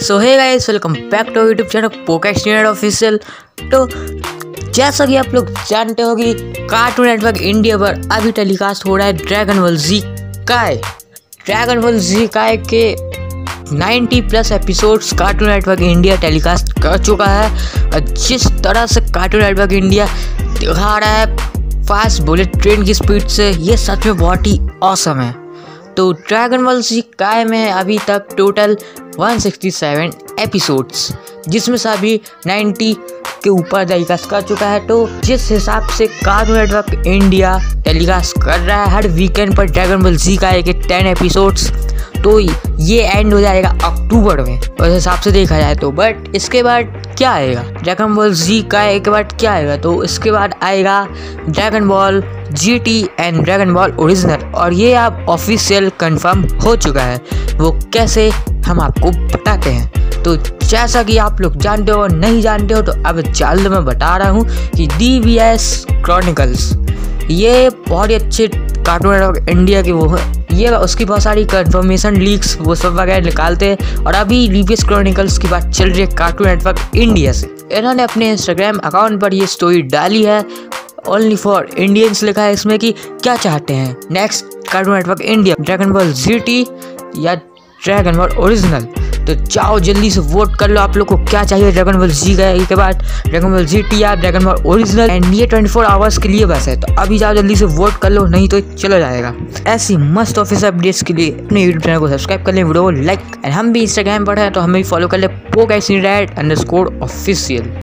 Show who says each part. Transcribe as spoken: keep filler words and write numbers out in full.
Speaker 1: So hey guys, welcome back to YouTube channel Pokex official. तो जैसा कि आप लोग जानते हो कि कार्टून नेटवर्क इंडिया पर अभी टेलीकास्ट हो रहा है ड्रैगन बॉल जी काय। ड्रैगन बॉल जी काय के नब्बे plus episodes Cartoon Network India telecast कर चुका है और जिस तरह से कार्टून नेटवर्क इंडिया दिखा रहा है फास्ट बुलेट ट्रेन की स्पीड से, ये सच में बहुत ही ऑसम है। तो ड्रैगन बॉल जी काय में अभी तक टोटल एक सौ सरसठ एपिसोड्स, जिसमें से अभी नब्बे के ऊपर टेलीकास्ट कर चुका है। तो जिस हिसाब से कार्टून नेटवर्क इंडिया टेलीकास्ट कर रहा है हर वीकेंड पर ड्रैगन बॉल जी काय के दस एपिसोड्स, तो ये एंड हो जाएगा अक्टूबर में उस हिसाब से देखा जाए तो। बट इसके बाद क्या आएगा ड्रैगन बॉल जी काय के बाद क्या आएगा, तो इसके बाद आएगा Dragon Ball G T and Dragon Ball original, और ये आप ऑफिशियल कंफर्म हो चुका है। वो कैसे हम आपको बताते हैं। तो जैसा कि आप लोग जानते हो और नहीं जानते हो तो अब जल्द मैं बता रहा हूँ कि डी बी एस क्रॉनिकल्स ये बहुत ही अच्छे कार्टून नेटवर्क इंडिया के वो है, ये उसकी बहुत सारी कंफर्मेशन लीक्स वो सब वगैरह निकालते हैं। और अभी डी बी एस क्रॉनिकल्स की बात चल रही है कार्टून नेटवर्क इंडिया से। इन्होंने अपने इंस्टाग्राम अकाउंट पर ये स्टोरी डाली है, ओनली फॉर इंडियंस लिखा है इसमें कि क्या चाहते हैं next Cartoon Network India, Dragon Ball G T या ड्रैगन बॉल ओरिजिनल। तो जाओ जल्दी से वोट कर लो आप लोग को क्या चाहिए ड्रैगन बॉल जी गए के बाद, ड्रैगन बॉल जी टी या ड्रैगन बॉल ओरिजिनल। एंड ये चौबीस आवर्स के लिए बस है, तो अभी जाओ जल्दी से वोट कर लो, नहीं तो चला जाएगा। ऐसी मस्त ऑफिशियल अपडेट्स के लिए अपने यूट्यूब चैनल को सब्सक्राइब कर ले, वीडियो को लाइक, एंड हम भी इंस्टाग्राम पर हैं तो हमें भी फॉलो कर ले पोकेक्स अंडरस्कोर ऑफिशियल।